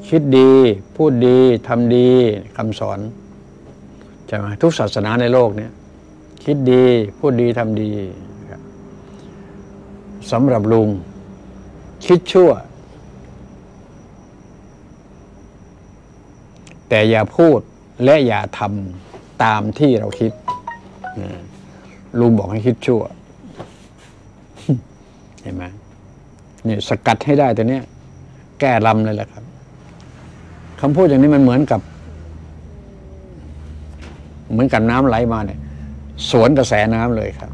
คิดดีพูดดีทำดีคำสอนใช่ไหมทุกศาสนาในโลกนี้คิดดีพูดดีทำดีสำหรับลุงคิดชั่วแต่อย่าพูดและอย่าทำตามที่เราคิดลุงบอกให้คิดชั่วเห็นไหมนี่สกัดให้ได้ตัวเนี้ยแก้ลำเลยแหละครับคำพูดอย่างนี้มันเหมือนกับน้ำไหลมาเนี่ยสวนกระแสน้ำเลยครับ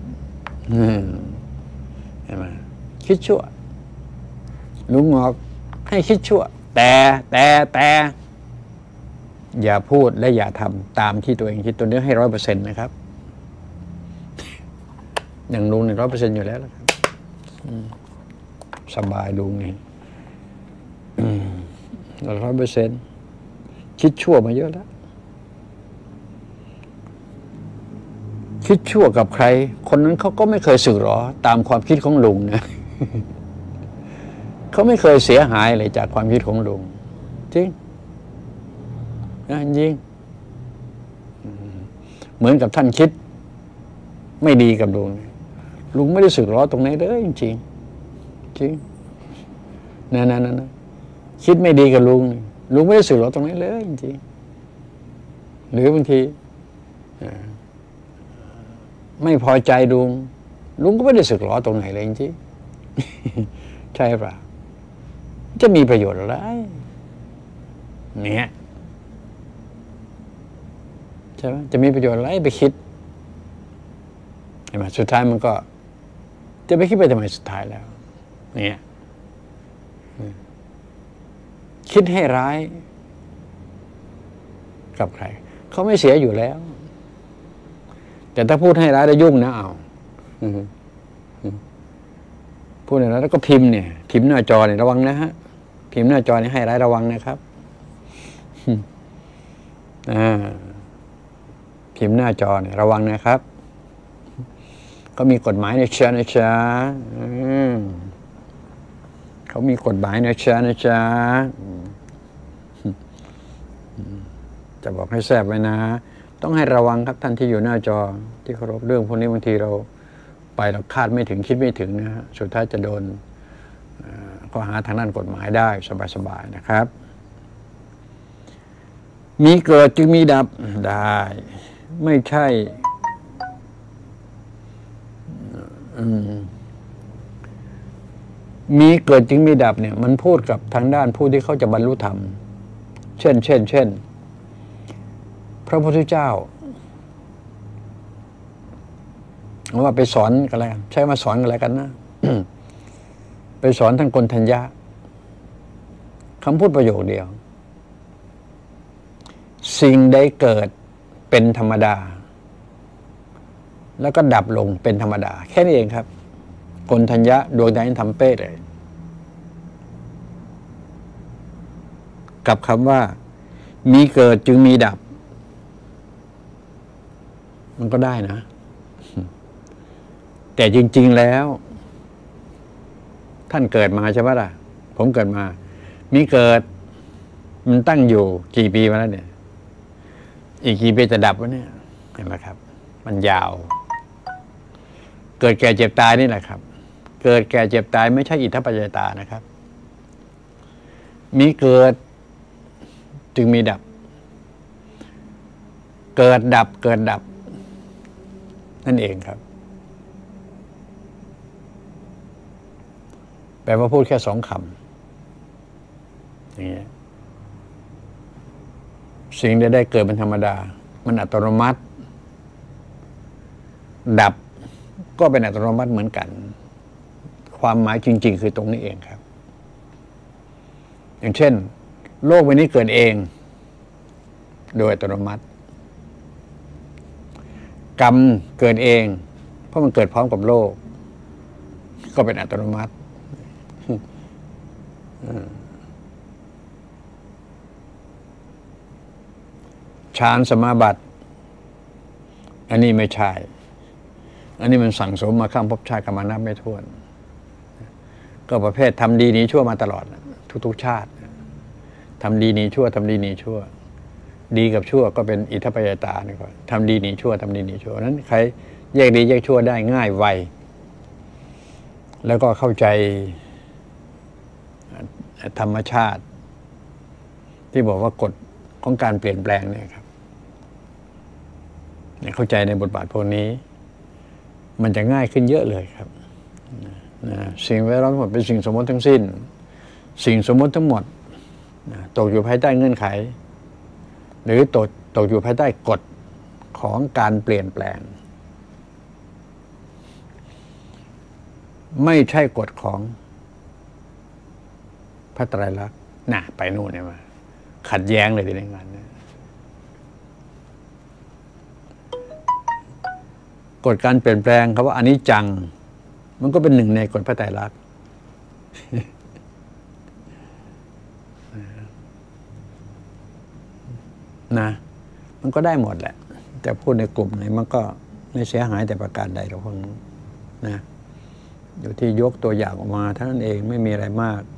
เห็นไหมคิดชั่วลุงบอกให้คิดชั่วแต่อย่าพูดและอย่าทำตามที่ตัวเองคิดตัวนี้ให้100%นะครับอย่างลุงเนี่ย100%อยู่แล้วครับสบายลุงนี่100%คิดชั่วมาเยอะแล้วคิดชั่วกับใครคนนั้นเขาก็ไม่เคยสึกหรอตามความคิดของลุงนะเขาไม่เคยเสียหายเลยจากความคิดของลุงจริงนะจริงเหมือนกับท่านคิดไม่ดีกับลุงไม่ได้สึกหรอตรงไหนเลยจริงจริงนั่นคิดไม่ดีกับลุงไม่ได้สึกหรอตรงไหนเลยจริงหรือบางทีไม่พอใจลุงก็ไม่ได้สึกหรอตรงไหนเลยจริงใช่ป่ะจะมีประโยชน์อะไรเนี่ยใช่ไหมจะมีประโยชน์อะไรไปคิดเห็นไหมสุดท้ายมันก็จะไปคิดไปทำไมสุดท้ายแล้วเนี่ยคิดให้ร้ายกับใครเขาไม่เสียอยู่แล้วแต่ถ้าพูดให้ร้ายแล้วยุ่งนะเอาพูดอย่างนั้นแล้วก็พิมพ์หน้าจอเนี่ยระวังนะฮะพิมพ์หน้าจอเนี่ยให้ร้ายระวังนะครับพิมพ์หน้าจอเนี่ยระวังนะครับก็มีกฎหมายในเชื้อเขามีกฎหมายในเชื้อจะบอกให้แทรกไว้นะต้องให้ระวังครับท่านที่อยู่หน้าจอที่เคารพเรื่องพวกนี้บางทีเราไปเราคาดไม่ถึงคิดไม่ถึงนะฮะสุดท้ายจะโดนข้อหาทางด้านกฎหมายได้สบายๆนะครับมีเกิดจึงมีดับได้ไม่ใช่มีเกิดจึงมีดับเนี่ยมันพูดกับทางด้านผู้ที่เขาจะบรรลุธรรมเช่นพระพุทธเจ้าว่าไปสอนกันอะไรใช้มาสอนกันอะไรกันนะ ไปสอนท่านกนทัญญะคำพูดประโยคเดียวสิ่งใดเกิดเป็นธรรมดาแล้วก็ดับลงเป็นธรรมดาแค่นี้เองครับกนทัญญะดวงใจทำเป๊ะเลยกับคำว่ามีเกิดจึงมีดับมันก็ได้นะแต่จริงๆแล้วท่านเกิดมาใช่ไหมล่ะผมเกิดมามีเกิดมันตั้งอยู่กี่ปีมาแล้วเนี่ยอีกกี่ปีจะดับวะเนี่ยเห็นไหมครับมันยาวเกิดแก่เจ็บตายนี่แหละครับเกิดแก่เจ็บตายไม่ใช่อิทธิปัจจยตานะครับมีเกิดจึงมีดับเกิดดับนั่นเองครับแปลว่าพูดแค่2 คำอย่างนี้สิ่งใดได้เกิดเป็นธรรมดามันอัตโนมัติดับก็เป็นอัตโนมัติเหมือนกันความหมายจริงๆคือตรงนี้เองครับอย่างเช่นโลกใบนี้เกิดเองโดยอัตโนมัติกรรมเกิดเองเพราะมันเกิดพร้อมกับโลกก็เป็นอัตโนมัติฌานสมาบัติอันนี้ไม่ใช่อันนี้มันสั่งสมมาข้ามภพชาติกันมานับไม่ถ้วนก็ประเภททำดีนี้ชั่วมาตลอดทุกๆชาติทำดีหนีชั่วทำดีหนีชั่วดีกับชั่วก็เป็นอิทธิปยตานี่ก่อนทำดีหนีชั่วทำดีหนีชั่วนั้นใครแยกดีแยกชั่วได้ง่ายไวแล้วก็เข้าใจธรรมชาติที่บอกว่ากฎของการเปลี่ยนแปลงเนี่ยครับเข้าใจในบทบาทพวกนี้มันจะง่ายขึ้นเยอะเลยครับสิ่งแวดล้อมทั้งหมดเป็นสิ่งสมมติทั้งสิ้นสิ่งสมมติทั้งหมดตกอยู่ภายใต้เงื่อนไขหรือตกอยู่ภายใต้กฎของการเปลี่ยนแปลงไม่ใช่กฎของพระไตรลักษณ์ไปนู่นเนี่ยมาขัดแย้งเลยในงานนี้กฎการเปลี่ยนแปลงคำว่าอนิจจังมันก็เป็นหนึ่งในกฎพระไตรลักษณ์มันก็ได้หมดแหละแต่พูดในกลุ่มไหนมันก็ไม่เสียหายแต่ประการใดหรอกคนนะอยู่ที่ยกตัวอย่างออกมาเท่านั้นเองไม่มีอะไรมาก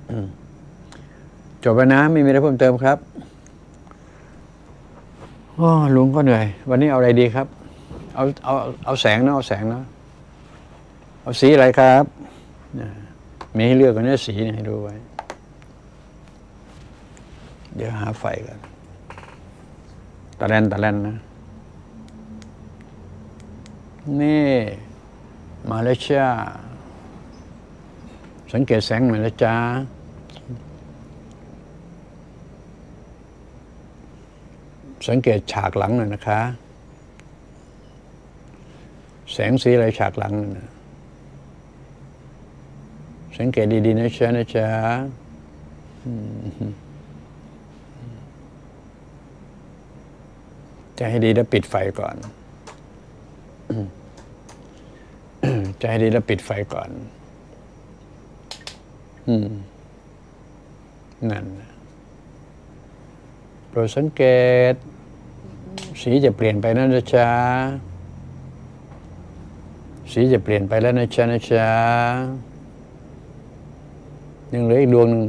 จบไปนะไม่มีอะไรเพิ่มเติมครับลุงก็เหนื่อยวันนี้เอาอะไรดีครับเอาแสงนะเอาแสงนะเอาสีอะไรครับมีให้เลือกกันเนี่ยสีให้ดูไว้เดี๋ยวหาไฟกันตะแลนนะนี่มาเลเซียสังเกตแสงมาเลเซียสังเกตฉากหลังหน่อยนะคะแสงสีอะไรฉากหลังนะสังเกตดีๆนะจ๊ะจะให้ดีแล้วปิดไฟก่อนจะให้ดีแล้วปิดไฟก่อนนั่นโปรดสังเกตสีจะเปลี่ยนไปนะจ๊ะสีจะเปลี่ยนไปแล้วนะจ๊ะยังเหลืออีกดวงหนึ่ง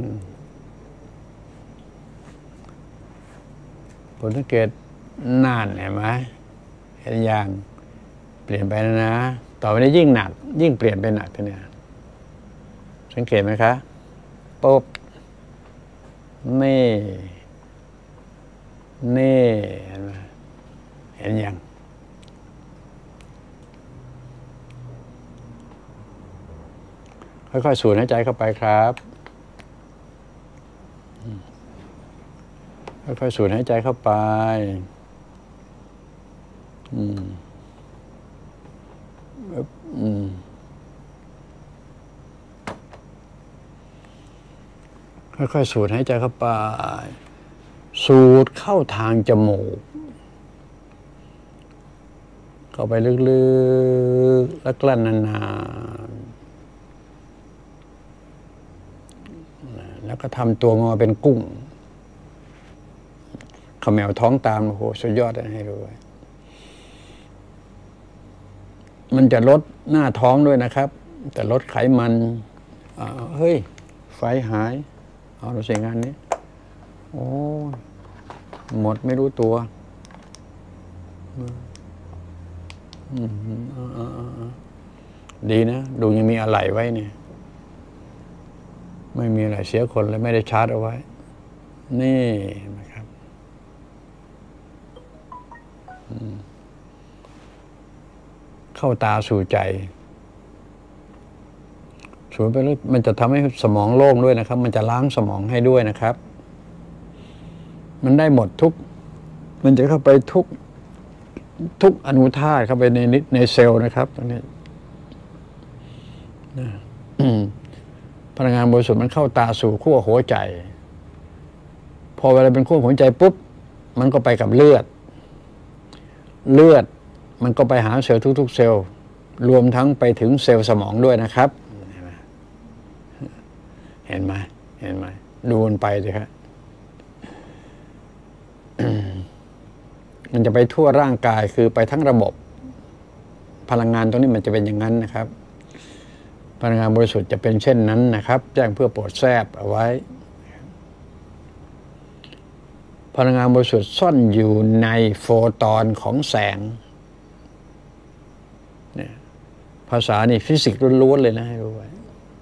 โปรดสังเกตน่านเห็นไหมเห็นอย่างเปลี่ยนไปแล้วนะต่อไปนี้ยิ่งหนักยิ่งเปลี่ยนไปหนักทีเนี่ยสังเกตไหมคะปุ๊บนี่เห็นไหมเห็นยังค่อยๆสูดหายใจเข้าไปครับค่อยๆสูดหายใจเข้าไปค่อยๆสูดหายใจเข้าไปสูดเข้าทางจมูกเข้าไปลึกๆแล้วกลั้นนานๆแล้วก็ทำตัวงอเป็นกุ้งเขมวท้องตามโอ้โหสุดยอดให้ดูมันจะลดหน้าท้องด้วยนะครับแต่ลดไขมันเฮ้ยไฟหายเอาดูสิงานนี้โอ้หมดไม่รู้ตัวดีนะดูยังมีอะไรไว้เนี่ยไม่มีอะไรเสียคนเลยไม่ได้ชาร์จเอาไว้นี่นะครับเข้าตาสู่ใจสูดไปแล้วมันจะทำให้สมองโล่งด้วยนะครับมันจะล้างสมองให้ด้วยนะครับมันได้หมดทุกมันจะเข้าไปทุกอนุธาตุเข้าไปในเซลล์นะครับตรงนี้พลังงานบริสุทธิ์มันเข้าตาสู่ขั้วหัวใจพอเวลาเป็นขั้วหัวใจปุ๊บมันก็ไปกับเลือดมันก็ไปหาเซลล์ทุกๆเซลล์รวมทั้งไปถึงเซลล์สมองด้วยนะครับเห็นไหมดูมันไปสิครับมันจะไปทั่วร่างกายคือไปทั้งระบบพลังงานตรงนี้มันจะเป็นอย่างนั้นนะครับพลังงานบริสุทธิ์จะเป็นเช่นนั้นนะครับแจ้งเพื่อโปรดแทรกเอาไว้พลังงานบริสุทธิ์ซ่อนอยู่ในโฟตอนของแสงเนี่ยภาษานี่ฟิสิกส์ล้วนๆเลยนะให้รู้ไว้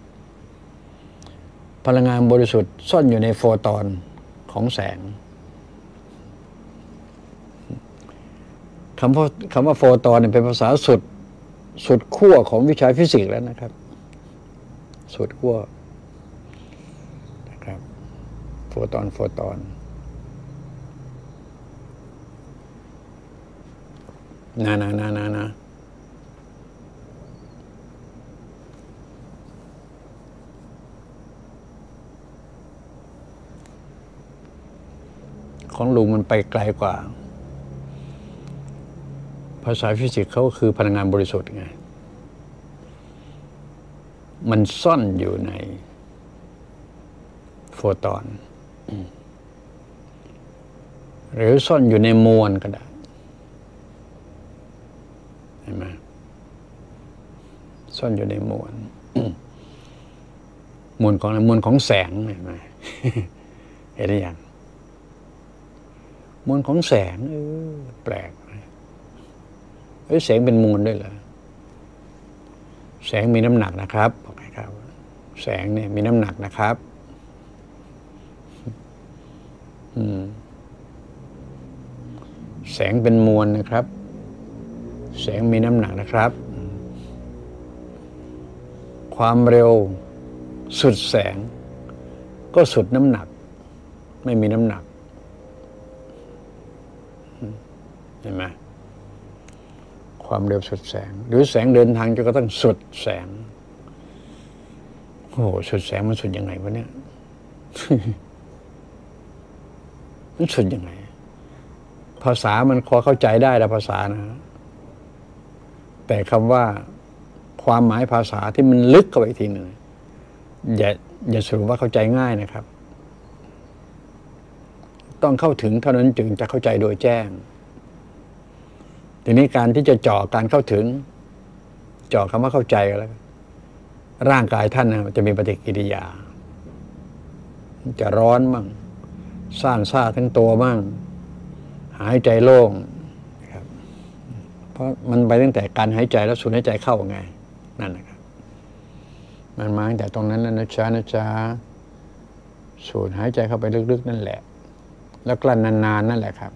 พลังงานบริสุทธิ์ซ่อนอยู่ในโฟตอนของแสงคำว่าโฟตอนเนี่ยเป็นภาษาสุดขั้วของวิชาฟิสิกส์แล้วนะครับสุดขั้วนะครับโฟตอนนะของลุงมันไปไกลกว่าภาษาฟิสิกส์เขาคือพลังงานบริสุทธิ์ไงมันซ่อนอยู่ในโฟตอนหรือซ่อนอยู่ในมวลก็ได้เห็นไหมซ่อนอยู่ในมวลมวลของแสงเห็นไหมเห็นหรือยังมวลของแสงแปลกแสงเป็นมวลด้วยเหรอแสงมีน้ำหนักนะครับบอกให้ครับแสงเนี่ยมีน้ำหนักนะครับแสงเป็นมวลนะครับแสงมีน้ำหนักนะครับความเร็วสุดแสงก็สุดน้ำหนักไม่มีน้ำหนักเห็นไหมความเร็วสุดแสงหรือแสงเดินทางจนกระทั่งสุดแสงโอ้โหสุดแสงมันสุดยังไงวะเนี่ยมันสุดยังไงภาษามันพอเข้าใจได้แต่ภาษานะแต่คำว่าความหมายภาษาที่มันลึกเข้าไปอีกทีหนึ่งอย่าสรุปว่าเข้าใจง่ายนะครับต้องเข้าถึงเท่านั้นจึงจะเข้าใจโดยแจ้งทีนี้การที่จะเจาะการเข้าถึงเจาะคำว่าเข้าใจกันแล้วร่างกายท่านนะจะมีปฏิกิริยาจะร้อนมั่งซ่านซ่าทั้งตัวมั่งหายใจโล่งครับเพราะมันไปตั้งแต่การหายใจแล้วสูดหายใจเข้าไงนั่นนะครับมันมาตั้งแต่ตรงนั้นแล้วนะจ๊ะสูดหายใจเข้าไปลึกๆนั่นแหละแล้วกลั้นนานๆนั่นแหละครับ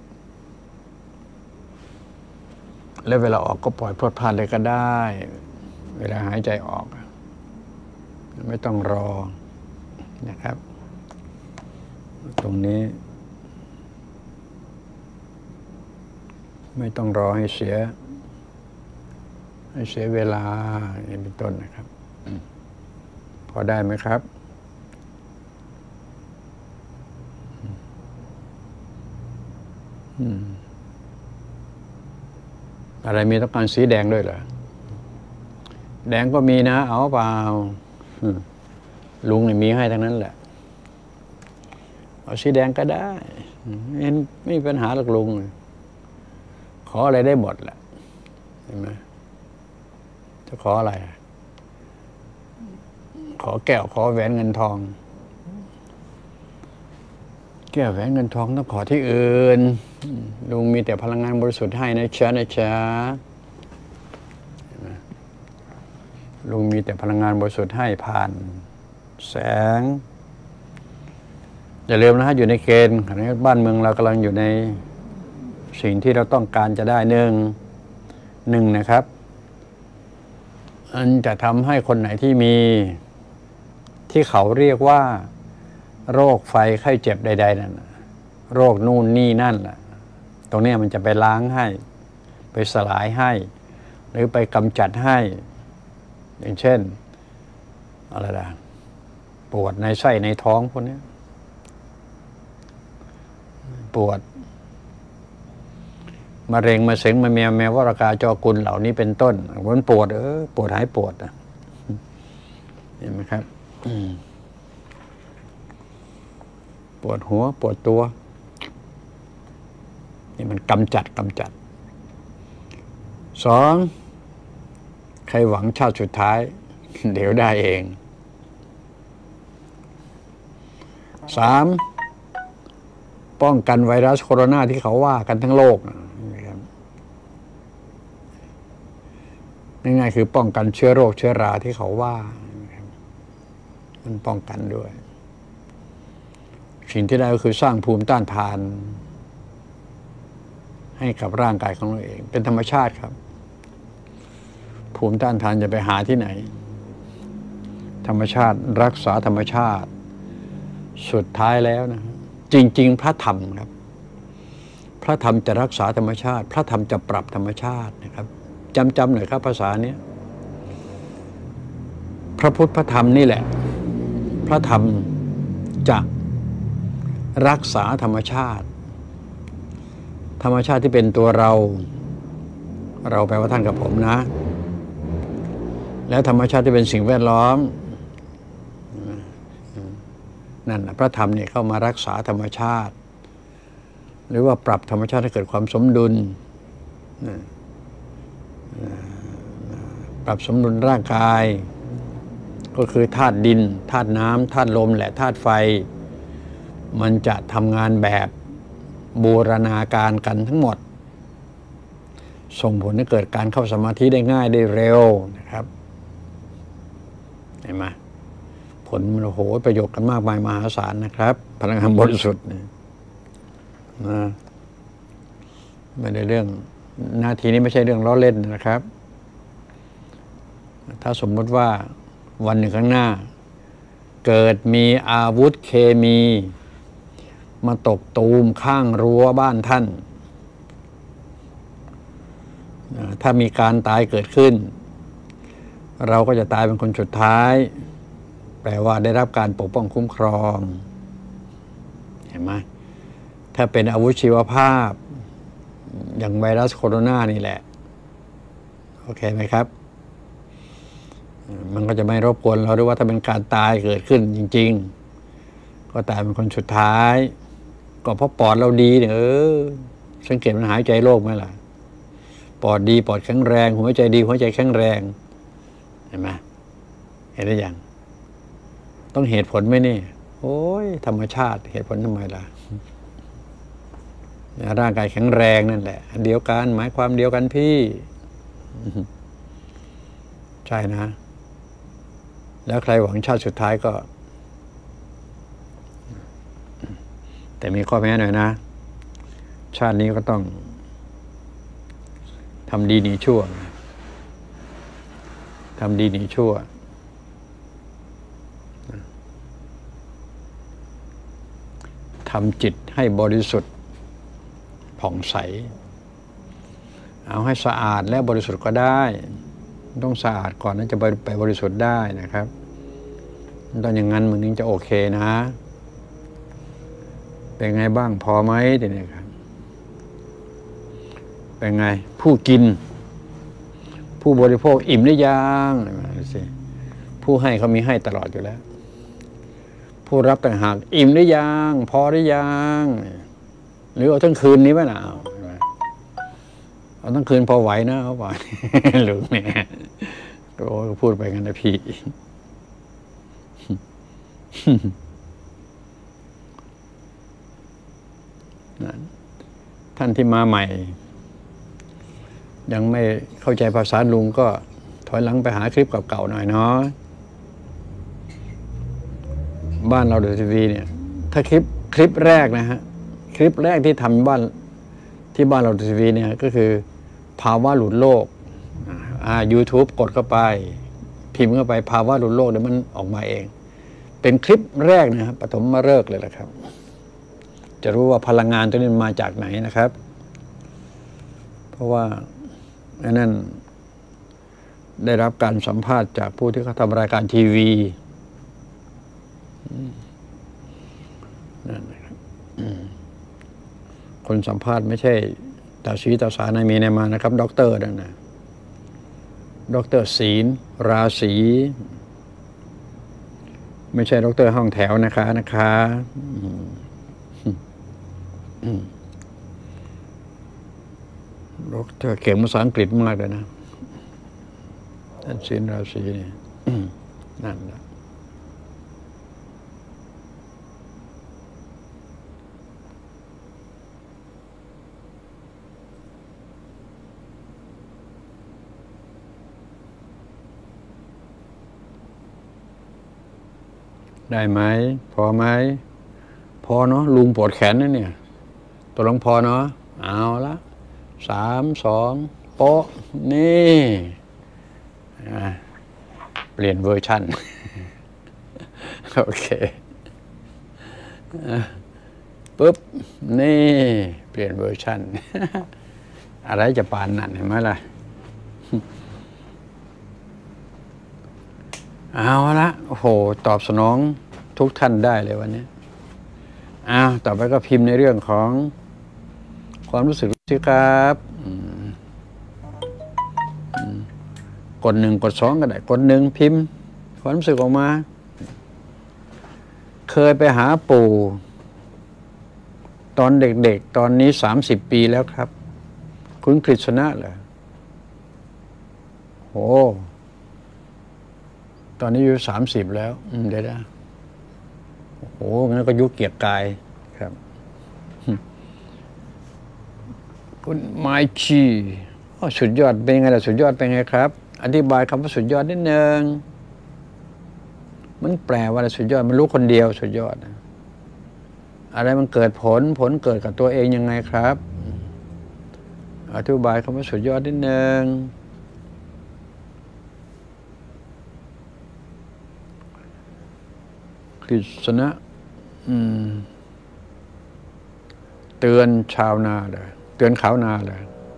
แล้วเวลาออกก็ปล่อยพรวดพลาดเลยก็ได้เวลาหายใจออกไม่ต้องรอนะครับตรงนี้ไม่ต้องรอให้เสียเวลาอย่างเป็นต้นนะครับพอได้ไหมครับอะไรมีต้องการสีแดงด้วยเหรอแดงก็มีนะเอาเปล่าลุงเนี่ยมีให้ทั้งนั้นแหละเอาสีแดงก็ได้ไม่มีปัญหาหรอกลุงขออะไรได้หมดแหละเห็นไหมจะขออะไรขอแก้วขอแหวนเงินทองแก้วแหวนเงินทองต้องขอที่อื่นลุงมีแต่พลังงานบริสุทธิ์ให้นะจ๊ะลุงมีแต่พลังงานบริสุทธิ์ให้ผ่านแสงอย่าลืมนะฮะอยู่ในเกณฑ์บ้านเมืองเรากำลังอยู่ในสิ่งที่เราต้องการจะได้หนึ่งนะครับอันจะทำให้คนไหนที่มีที่เขาเรียกว่าโรคไฟไข้เจ็บใดๆนั่นโรคนู่นนี่นั่นแหละตรงนี้มันจะไปล้างให้ไปสลายให้หรือไปกำจัดให้อย่างเช่นอะไรล่ะปวดในไส้ในท้องพวกนี้ปวดมะเร็งมะเส็งมะเมียแมววรากาจอกุลเหล่านี้เป็นต้นมันปวดปวดหายปวดเห็นไหมครับปวดหัวปวดตัวนี่มันกำจัดสองใครหวังชาติสุดท้ายเดี๋ยวได้เองสามป้องกันไวรัสโคโรนาที่เขาว่ากันทั้งโลกนะครับง่ายๆคือป้องกันเชื้อโรคเชื้อราที่เขาว่ามันป้องกันด้วยสิ่งที่ได้ก็คือสร้างภูมิต้านทานให้กับร่างกายของเราเองเป็นธรรมชาติครับภูมิต้านทานจะไปหาที่ไหนธรรมชาติรักษาธรรมชาติสุดท้ายแล้วนะจริงๆพระธรรมครับพระธรรมจะรักษาธรรมชาติพระธรรมจะปรับธรรมชาตินะครับจำหน่อยครับภาษาเนี้ยพระพุทธพระธรรมนี่แหละพระธรรมจะรักษาธรรมชาติธรรมชาติที่เป็นตัวเราแปลว่าท่านกับผมนะแล้วธรรมชาติที่เป็นสิ่งแวดล้อมนั่นพระธรรมเนี่ยเข้ามารักษาธรรมชาติหรือว่าปรับธรรมชาติให้เกิดความสมดุลปรับสมดุลร่างกายก็คือธาตุดินธาตุน้ำธาตุลมและธาตุไฟมันจะทำงานแบบบูรณาการกันทั้งหมดส่งผลให้เกิดการเข้าสมาธิได้ง่ายได้เร็วนะครับเห็นไหมผลมันโอ้โหประโยชน์กันมากมายมหาศาลนะครับพลังงานบริสุทธิ์นะไม่ได้เรื่องนาทีนี้ไม่ใช่เรื่องล้อเล่นนะครับถ้าสมมติว่าวันหนึ่งข้างหน้าเกิดมีอาวุธเคมีมาตกตูมข้างรั้วบ้านท่านถ้ามีการตายเกิดขึ้นเราก็จะตายเป็นคนสุดท้ายแปลว่าได้รับการปกป้องคุ้มครองเห็นไหมถ้าเป็นอาวุธชีวภาพอย่างไวรัสโคโรนานี่แหละโอเคไหมครับมันก็จะไม่รบกวนเราด้วยว่าถ้าเป็นการตายเกิดขึ้นจริงๆก็ตายเป็นคนสุดท้ายก็เพราะปอดเราดีเนี่ยสังเกตมันหายใจโรคไหมล่ะปอดดีปอดแข็งแรงหัวใจดีหัวใจแข็งแรงเห็นไหมเห็นได้ยังต้องเหตุผลไหมนี่โอ้ยธรรมชาติเหตุผลทำไมล่ะร่างกายแข็งแรงนั่นแหละอันเดียวกันหมายความเดียวกันพี่ใช่นะแล้วใครหวังชาติสุดท้ายก็แต่มีข้อแม้หน่อยนะชาตินี้ก็ต้องทำดีหนีชั่วทำดีหนีชั่วทำจิตให้บริสุทธิ์ผ่องใสเอาให้สะอาดและบริสุทธิ์ก็ได้ต้องสะอาดก่อนนั้นจะไปบริสุทธิ์ได้นะครับต้องอย่างนั้นมึงถึงจะโอเคนะเป็นไงบ้างพอไหมทีนี้ครับเป็นไงผู้กินผู้บริโภคอิ่มหรือยังสิผู้ให้เขามีให้ตลอดอยู่แล้วผู้รับต่างหากอิ่มหรือยังพอหรือยังหรือเอาทั้งคืนนี้ไหมล่ะเอาทั้งคืนพอไหวนะเขาบอกหรือเนี่ยก็พูดไปกันนะพี่ท่านที่มาใหม่ยังไม่เข้าใจภาษาลุงก็ถอยหลังไปหาคลิปเก่าๆหน่อยเนาะบ้านเราเดอะทีวีเนี่ยถ้าคลิปแรกนะฮะคลิปแรกที่ทำบ้านเราเดอะทีวีเนี่ยก็คือภาวะหลุดโลกYouTube กดเข้าไปพิมพ์เข้าไปภาวะหลุดโลกเดี๋ยวมันออกมาเองเป็นคลิปแรกนะครับปฐมฤกษ์เลยแหละครับจะรู้ว่าพลังงานตัวนี้มาจากไหนนะครับเพราะว่าอันนั้นได้รับการสัมภาษณ์จากผู้ที่เขาทำรายการทีวีนั่นนะครับคนสัมภาษณ์ไม่ใช่ตาสีตาสานายมีนายมานะครับด็อกเตอร์นั่นนะด็อกเตอร์ศีลราศีไม่ใช่ด็อกเตอร์ห้องแถวนะคะด็อกเตอร์เก่งภาษาอังกฤษมากเลยนะท่านศีลราศีนี่นั่นแหละได้ไหมพอไหมพอเนาะลุงปวดแขนนะเนี่ยตัวลงพอเนาะเอาละ3 2โป๊ะนี่เปลี่ยนเวอร์ชันโอเคปุ๊บนี่เปลี่ยนเวอร์ชันอะไรจะปานนั่นเห็นไหมล่ะเอาละโอ้โหตอบสนองทุกท่านได้เลยวันนี้ต่อไปก็พิมพ์ในเรื่องของความรู้สึกสิครับกด 1กด 2ก็ได้กด 1พิมพ์ความรู้สึกออกมาเคยไปหาปู่ตอนเด็กๆตอนนี้30 ปีแล้วครับคุณกฤษณะเหรอโอ้ตอนนี้อายุ30แล้วเดี๋ยวนะโอ้งั้นก็ยุคเกียรติกายครับคุณไมชีสุดยอดเป็นไงล่ะสุดยอดเป็นไงครับอธิบายคำว่าสุดยอดนิดนึงมันแปลว่าอะไรสุดยอดมันรู้คนเดียวสุดยอดอะไรมันเกิดผลเกิดกับตัวเองยังไงครับอธิบายคำว่าสุดยอดนิดนึงกฤษณะเตือนชาวนาเลยเตือนขาวนาเลย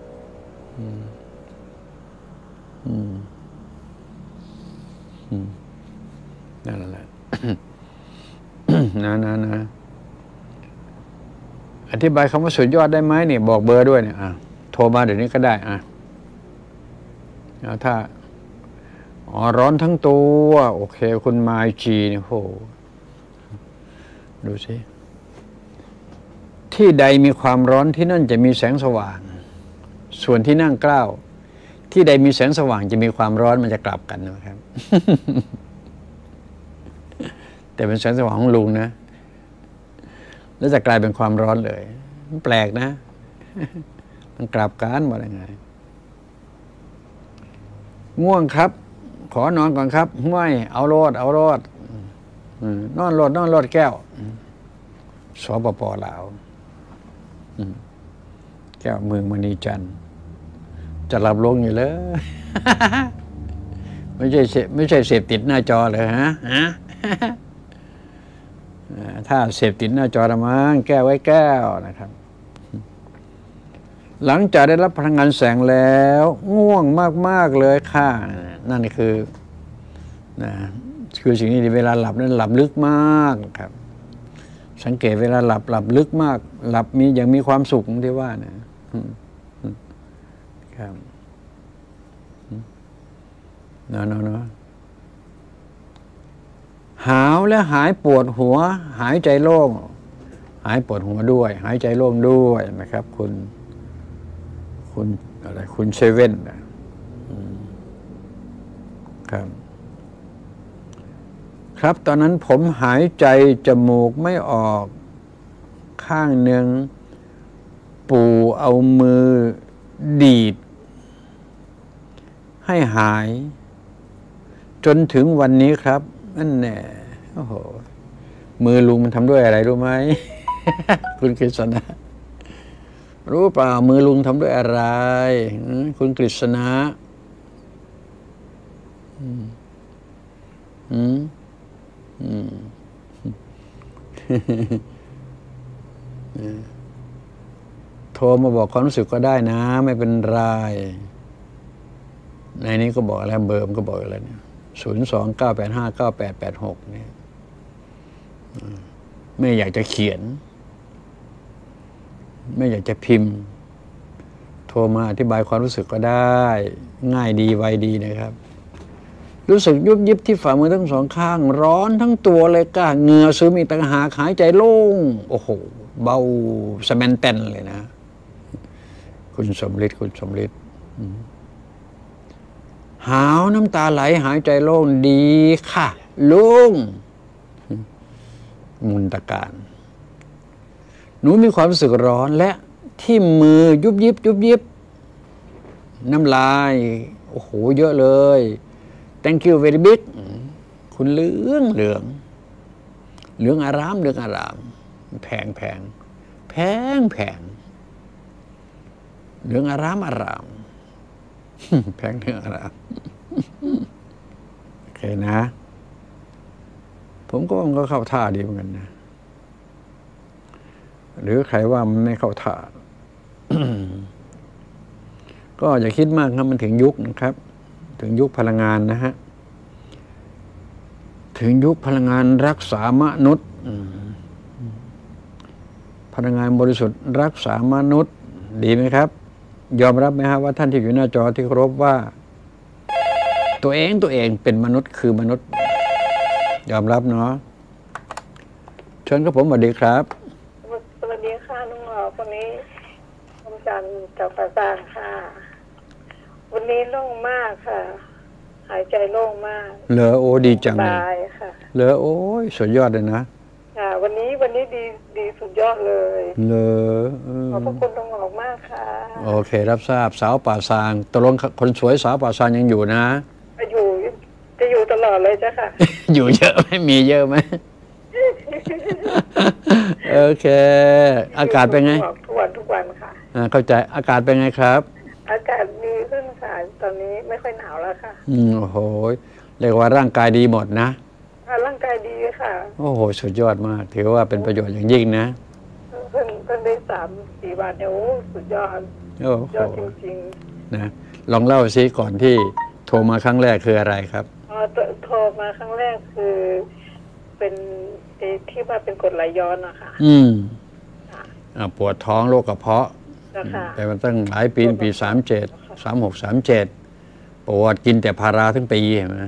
นั่นแหละ นะอธิบายคำว่าสุดยอดได้ไหมเนี่ยบอกเบอร์ด้วยเนี่ยโทรมาเดี๋ยวนี้ก็ได้ถ้าร้อนทั้งตัวโอเคคุณไมจีเนี่ยโหดูสิที่ใดมีความร้อนที่นั่นจะมีแสงสว่างส่วนที่นั่งกล้าวที่ใดมีแสงสว่างจะมีความร้อนมันจะกลับกันนะครับ แต่เป็นแสงสว่างของลุงนะแล้วจะกลายเป็นความร้อนเลยมันแปลกนะมันกลับกันว่ายังไงง่วงครับขอนอนก่อนครับห้วยเอาโลดนอนโลดแก้วสปป.ลาวแก้วเมืองมณีจันทร์จะหลับลงอยู่เลยไม่ใช่เสพติดหน้าจอเลยฮะถ้าเสพติดหน้าจอละมั้งแก้วไว้แก้วนะครับหลังจากได้รับพลังงานแสงแล้วง่วงมากๆเลยค่ะนั่นคือสิ่งนี้เวลาหลับนั้นหลับลึกมากครับสังเกตเวลาหลับลึกมากหลับอย่างมีความสุขที่ว่านะครับเนาะหาวและหายปวดหัวหายใจโล่งหายปวดหัวด้วยหายใจโล่งด้วยนะครับคุณอะไรคุณเซเว่นครับตอนนั้นผมหายใจจมูกไม่ออกข้างหนึ่งปู่เอามือดีดให้หายจนถึงวันนี้ครับนั่นแน่โอ้โหมือลุงมันทำด้วยอะไรรู้ไหม คุณกฤษณะรู้เปล่ามือลุงทำด้วยอะไรคุณกฤษณะโทรมาบอกความรู้สึกก็ได้นะไม่เป็นไรในนี้ก็บอกแล้วเบอร์มันก็บอกแล้วเนี่ย029859886เนี่ยไม่อยากจะเขียนไม่อยากจะพิมพ์โทรมาอธิบายความรู้สึกก็ได้ง่ายดีไวดีนะครับรู้สึกยุบยิบที่ฝ่ามือทั้งสองข้างร้อนทั้งตัวเลยก้าเหงื่อซึมอีกต่างหากหายใจโล่งโอ้โหเบาสแมนเตนเลยนะคุณสมฤทธิ์หาวน้ำตาไหลหายใจโล่งดีค่ะลุงมุนตการหนูมีความรู้สึกร้อนและที่มือยุบยิบน้ำลายโอ้โหเยอะเลย thank you very big คุณเหลืองเหลืองอารามเหลืองอารามแพงแพงแพงแพงเหลืองอารามอารามแพงเหลืองอารามโอเคนะผมก็ว่ามันก็เข้าท่าดีเหมือนกันนะหรือใครว่ามันไม่เข้าท่า ก็อย่าคิดมากครับมันถึงยุคนะครับถึงยุคพลังงานนะฮะถึงยุคพลังงานรักษามนุษย์พลังงานบริสุทธิ์รักษามนุษย์ดีไหมครับยอมรับไหมครับว่าท่านที่อยู่หน้าจอที่เคารพว่าตัวเองเป็นมนุษย์คือมนุษย์ยอมรับเนาะเชิญครับผมสวัสดีครับสวัสดีค่ะลุงหมอวันนี้ผมจันทร์จากปราสาทค่ะวันนี้โล่งมากค่ะหายใจโล่งมากเหรอโอ้ดีจังเลยสบายค่ะเหรอโอ้ยสุดยอดเลยนะค่ะวันนี้ดีสุดยอดเลยเหรอขอบพระคุณลุงหมอมากค่ะโอเครับทราบสาวป่าซางตกลงคนสวยสาวป่าซางยังอยู่นะจะอยู่ตลอดเลยจ้ะค่ะอยู่เยอะไหมมีเยอะไหมโอเคอากาศเป็นไงทุกวันค่ะเข้าใจอากาศเป็นไงครับอากาศดีขึ้นค่ะตอนนี้ไม่ค่อยหนาวแล้วค่ะโอ้โหเรียกว่าร่างกายดีหมดนะร่างกายดีค่ะโอ้โหสุดยอดมากถือว่าเป็นประโยชน์อย่างยิ่งนะเพิ่งได้3-4 วันเนี่ยโอ้สุดยอดยอดจริงๆนะลองเล่าซิก่อนที่โทรมาครั้งแรกคืออะไรครับโทรมาครั้งแรกคือเป็นที่ว่าเป็นกรดไหลย้อนนะคะปวดท้องโรคกระเพาะแต่มันตั้งหลายปี37 36 37ปวดกินแต่พาราทั้งปีเห็นไหม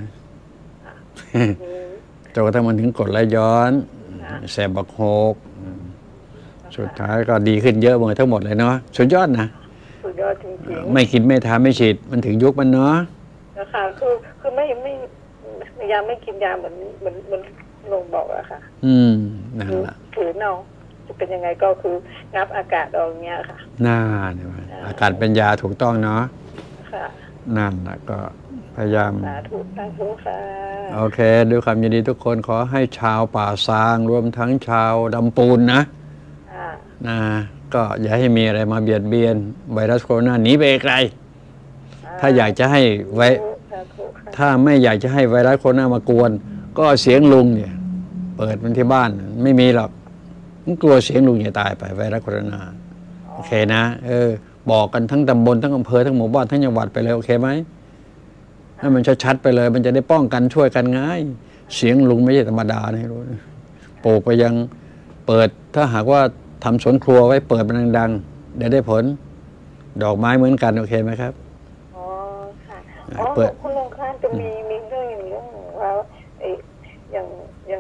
จนกระทั่งมันถึงกรดไหลย้อนแสบบักโฮกสุดท้ายก็ดีขึ้นเยอะหมดทั้งหมดเลยเนาะสุดยอดนะสุดยอดจริงๆไม่กินไม่ทานไม่ฉีดมันถึงยุคมันเนาะนะคะคือไม่ยาไม่กินยาเหมือนลงบอกอะค่ะนั่นแหละถือเนาจะเป็นยังไงก็คืองับอากาศออกเงี้ยค่ะน่าเนี่ยอากาศเป็นยาถูกต้องเนาะค่ะนั่นแหละก็พยายามสาธุค่ะโอเคด้วยความยินดีทุกคนขอให้ชาวป่าซางรวมทั้งชาวดำปูนนะก็อย่าให้มีอะไรมาเบียดเบียนไวรัสโคโรนาหนีไปไกลถ้าอยากจะให้ถ้าไม่อยากจะให้ไวรัสโคโรนามากวนก็เสียงลุงเนี่ยเปิดมันที่บ้านไม่มีหรอกมันกลัวเสียงลุงจะตายไปไวรัสโคโรนาโอเคนะบอกกันทั้งตำบลทั้งอำเภอทั้งหมู่บ้านทั้งจังหวัดไปเลยโอเคไหมให้มันชัดๆไปเลยมันจะได้ป้องกันช่วยกันง่ายเสียงลุงไม่ใช่ธรรมดานะรู้ปลูกไปยังเปิดถ้าหากว่าทำสวนครัวไว้เปิดมันดังๆได้ผลดอกไม้เหมือนกันโอเคไหมครับอ๋อค่ะเปิดคุณลุงคะจะมีเรื่องอย่างนี้ว่าอย่าง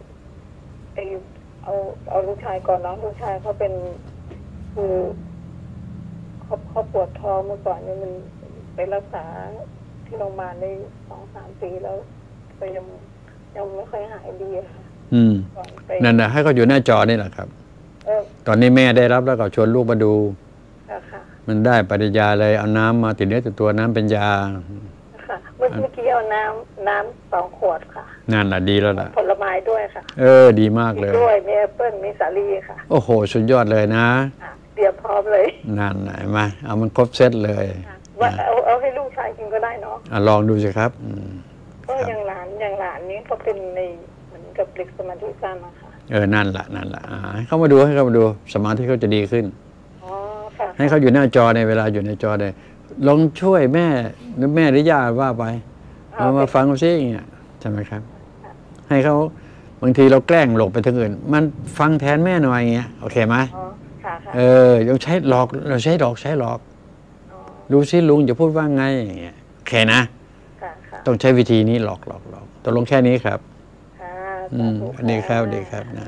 เอาลูกชายก่อนน้องลูกชายเขาเป็นคือเขาปวดท้องเมื่อก่อนเนี่ยมันไปรักษาที่โรงพยาบาลได้2-3 ปีแล้วก็ยังไม่ค่อยหายดีค่ะนั่นนะให้เขาอยู่หน้าจอนี่แหละครับตอนนี้แม่ได้รับแล้วก็ชวนลูกมาดูมันได้ปริญญาเลยเอาน้ำมาติดเนื้อติดตัวน้ำเป็นยาค่ะเมื่อกี้เอาน้ำ2 ขวดค่ะนั่นแหละดีแล้วล่ะผลไม้ด้วยค่ะดีมากเลยด้วยมีแอปเปิ้ลมีสาลี่ค่ะโอ้โหสุดยอดเลยนะเตรียมพร้อมเลยนั่นไหนมาเอามันครบเซตเลยว่าเอาให้ลูกชายกินก็ได้เนาะลองดูสิครับก็อย่างหลานนี้เขาเป็นในเหมือนกับเด็กสมาธิสั้นนะคะนั่นแหละให้เขามาดูสมาธิเขาจะดีขึ้นให้เขาอยู่หน้าจอในเวลาอยู่ในจอเลยลองช่วยแม่หรือญาติว่าไปมาฟังเขาซิอย่างเงี้ยใช่ไหมครับให้เขาบางทีเราแกล้งหลบไปทางอื่นมันฟังแทนแม่หน่อยอย่างเงี้ยโอเคไหมยังใช้หลอกเราใช้หลอกดูซิลุงจะพูดว่าไงอย่างเงี้ยโอเคนะต้องใช้วิธีนี้หลอกตกลงแค่นี้ครับดีครับนั่น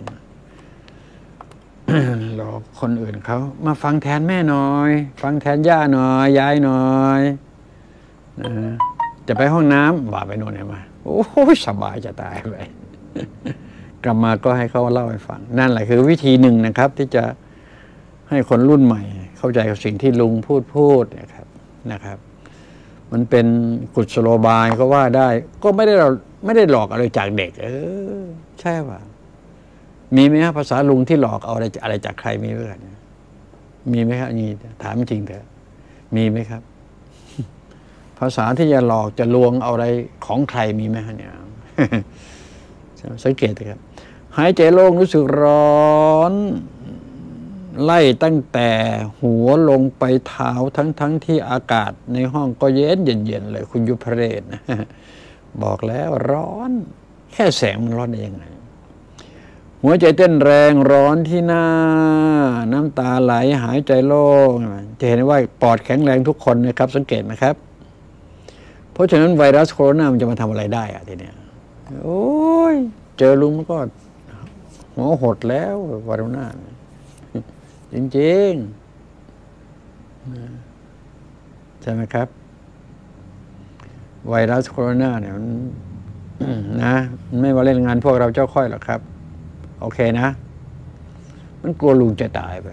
หลอกคนอื่นเขามาฟังแทนแม่หน่อยฟังแทนย่าหน่อยยายหน่อยจะไปห้องน้ำว่าไปโน่นเห็นไหมโอ้ยสบายจะตายไปกลับมาก็ให้เขาเล่าให้ฟังนั่นแหละคือวิธีหนึ่งนะครับที่จะให้คนรุ่นใหม่เข้าใจกับสิ่งที่ลุงพูดนะครับมันเป็นกุศโลบายก็ว่าได้ก็ไม่ได้หลอกอะไรจากเด็กใช่ป่ะมีไหมครับภาษาลุงที่หลอกเอาอะไรจากใครมีไหมครับมีไหมครับนี่ถามจริงเถอะมีไหมครับ ภาษาที่จะหลอกจะลวงเอาอะไรของใครมีไหมฮะเนี่ย สังเกตนะครับหายใจโล่งรู้สึกร้อนไล่ตั้งแต่หัวลงไปเท้าทั้งที่อากาศในห้องก็เย็นเลยคุณยุพเรศนะ บอกแล้วร้อนแค่แสงมันร้อนได้ยังไงหัวใจเต้นแรงร้อนที่หน้าน้ำตาไหลหายใจโล่งจะเห็นว่าปอดแข็งแรงทุกคนนะครับสังเกตไหมครับเพราะฉะนั้นไวรัสโคโรนามันจะมาทำอะไรได้อะทีเนี้ยโอ้ยเจอลุงมันก็หัวหดแล้วไวรัสหน้าจริงๆใช่ไหมครับไวรัสโคโรนาเนี่ยมันนะมันไม่มาเล่นงานพวกเราเจ้าค่อยหรอกครับโอเคนะมันกลัวลุงจะตายไป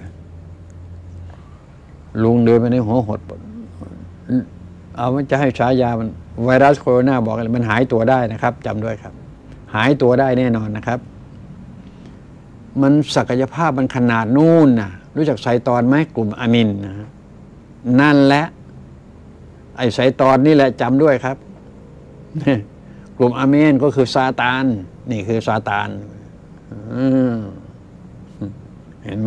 ลุงเดินไปในหัวหดเอามันจะให้ฉายามันไวรัสโคโรนาบอกอะไรมันหายตัวได้นะครับจำด้วยครับหายตัวได้แน่นอนนะครับมันศักยภาพมันขนาดนู่นนะรู้จักไซตอนไหมกลุ่มอะมินนะนั่นแหละไอ้ไซตอนนี่แหละจำด้วยครับ กลุ่มอะมินก็คือซาตานนี่คือซาตานเห็นไหม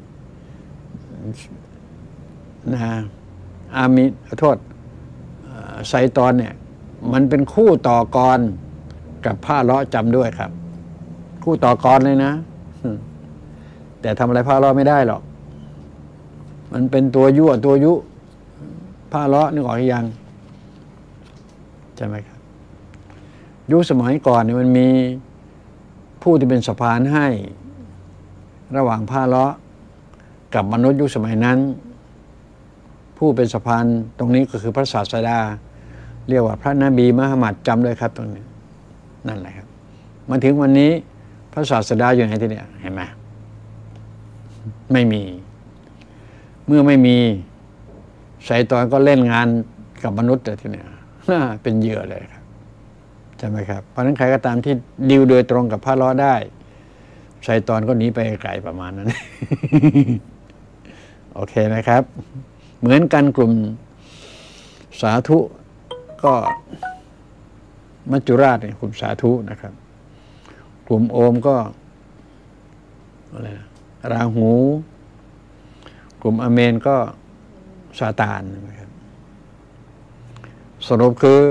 นะอามินขอโทษไซตอนเนี่ยมันเป็นคู่ต่อกรกับผ้าเลาะจำด้วยครับคู่ต่อกรเลยนะแต่ทำอะไรผ้าเลาะไม่ได้หรอกมันเป็นตัวยั่วตัวยุผ้าเลาะนึกออกหรือยังใช่ไหมครับยุคสมัยก่อนเนี่ยมันมีผู้ที่เป็นสะพานให้ระหว่างผ้าเลาะกับมนุษย์ยุคสมัยนั้นผู้เป็นสะพานตรงนี้ก็คือพระศาสดาเรียกว่าพระนบีมุฮัมมัดจำเลยครับตรงนี้นั่นแหละครับมาถึงวันนี้พระศาสดาอยู่ไหนที่เนี่ยเห็นไหมไม่มีเมื่อไม่มีไซตอนก็เล่นงานกับมนุษย์แต่ทีเนี่ยเป็นเหยื่อเลยครับใช่ไหมครับเพราะฉะนั้นใครก็ตามที่ดิวโดยตรงกับพระล้อได้ไซตอนก็หนีไปไกลประมาณนั้น โอเคไหมครับเหมือนกันกลุ่มสาธุก็มัจจุราชเนี่ยกลุ่มสาธุนะครับกลุ่มโอมก็อะไรราหูกลุ่มอเมนก็ซาตานนะครับสรุป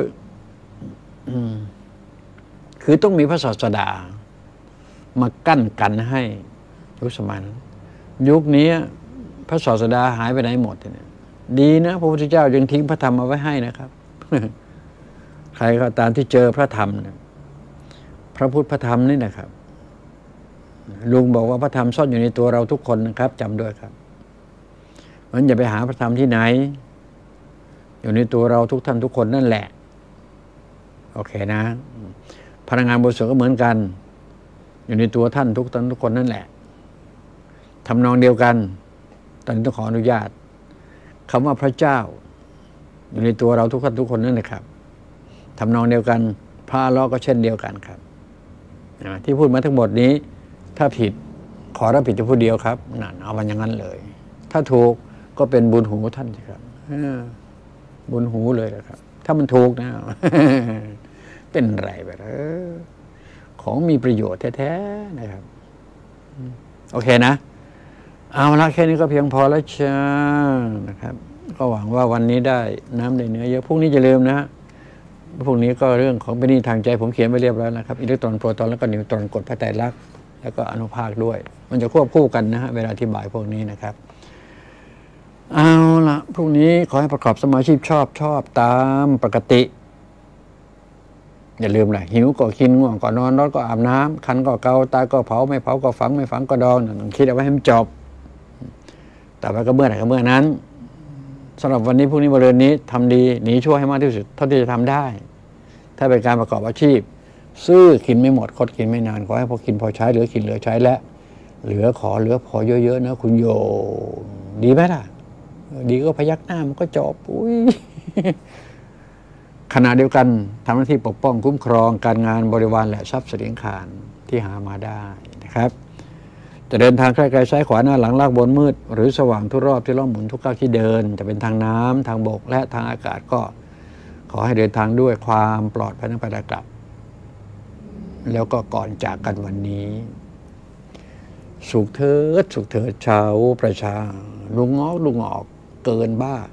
คือต้องมีพระศาสดามากั้นกันให้ยุคสมัยนั้นยุคนี้พระศาสดาหายไปไหนหมดเนี่ยดีนะพระพุทธเจ้ายังทิ้งพระธรรมเอาไว้ให้นะครับ ใครก็ตามที่เจอพระธรรมเนี่ยพระพุทธพระธรรมนี่นะครับลุงบอกว่าพระธรรมซ่อนอยู่ในตัวเราทุกคนนะครับจำด้วยครับมันอย่าไปหาพระธรรมที่ไหนอยู่ในตัวเราทุกท่านทุกคนนั่นแหละโอเคนะพลังงานบริสุทธิ์ก็เหมือนกันอยู่ในตัวท่านทุกท่านทุกคนนั่นแหละทำนองเดียวกันตอนนี้ต้องขออนุญาตคำว่าพระเจ้าอยู่ในตัวเราทุกท่านทุกคนนั่นแหละครับทำนองเดียวกันพระล้อก็เช่นเดียวกันครับที่พูดมาทั้งหมดนี้ถ้าผิดขอรับผิดจะพูดเดียวครับนั่นเอามันอย่างนั้นเลยถ้าถูกก็เป็นบุญหูท่านสิครับบุญหูเลยนะครับถ้ามันถูกนะ เป็นไรไปของมีประโยชน์แท้ๆนะครับโอเคนะเอาละแค่นี้ก็เพียงพอแล้วจ้านะครับก็หวังว่าวันนี้ได้น้ำได้เนื้อเยอะพรุ่งนี้จะลืมนะพรุ่งนี้ก็เรื่องของเป็นนิทางใจผมเขียนไว้เรียบร้อยนะครับอิเล็กตรอนโปรตอนแล้วก็นิวตรอนกฎพระไตรลักษณ์แล้วก็อนุภาคด้วยมันจะควบคู่กันนะฮะเวลาอธิบายพวกนี้นะครับเอาละพรุ่งนี้ขอให้ประกอบสมาชีพชอบตามปกติอย่าลืมนะหิวก็กินง่วงก็นอนร้อนก็อาบน้ำคันก็เกาตายก็เผาไม่เผาก็ฝังไม่ฝังก็ดองต้องคิดเอาไว้ให้มันจบแต่ว่าก็เมื่อไหร่ก็เมื่อนั้นสำหรับวันนี้พรุ่งนี้วันเรือนนี้ทำดีหนีชั่วให้มากที่สุดเท่าที่จะทำได้ถ้าเป็นการประกอบอาชีพซื้อกินไม่หมดคดกินไม่นานขอให้พอกินพอใช้เหลือกินเหลือใช้และเหลือพอเยอะๆนะคุณโยดีไหมล่ะดีก็พยักหน้ามันก็จบอุ้ย ขณะเดียวกันทำหน้าที่ปกป้องคุ้มครองการงานบริวารและทรัพย์สินคารที่หามาได้นะครับจะเดินทางใกล้ๆซ้ายขวาหน้าหลังลากบนมืดหรือสว่างทุกรอบที่ล้อมหมุนทุกก้าวที่เดินจะเป็นทางน้ำทางบกและทางอากาศก็ขอให้เดินทางด้วยความปลอดภัยทั้งไปและกลับแล้วก็ก่อนจากกันวันนี้สุขเถิดชาวประชาลุงออกเกินบ้า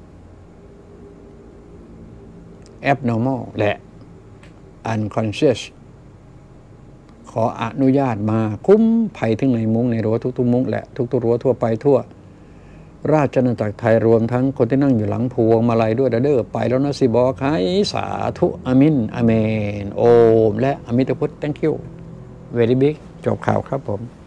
abnormal และ unconscious ขออนุญาตมาคุ้มภัยทั้งในมุ้งในรั้วทุกๆมุ้งและทุกๆรั้วทั่วไปทั่วราชอาณาจักรไทยรวมทั้งคนที่นั่งอยู่หลังพวงมาลัยด้วยเด้อไปแล้วนะสิบอกให้สาธุอามินอาเมนโอมและอมิตพุทธ thank you very big จบข่าวครับผม